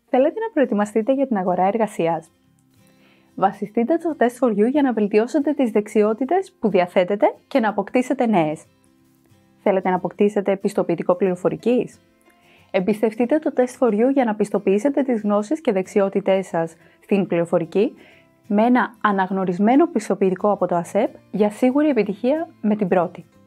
Θέλετε να προετοιμαστείτε για την αγορά εργασίας? Βασιστείτε στο Test4U για να βελτιώσετε τις δεξιότητες που διαθέτετε και να αποκτήσετε νέες. Θέλετε να αποκτήσετε πιστοποιητικό πληροφορικής? Εμπιστευτείτε το Test4U για να πιστοποιήσετε τις γνώσεις και δεξιότητές σας στην πληροφορική με ένα αναγνωρισμένο πιστοποιητικό από το ΑΣΕΠ για σίγουρη επιτυχία με την πρώτη.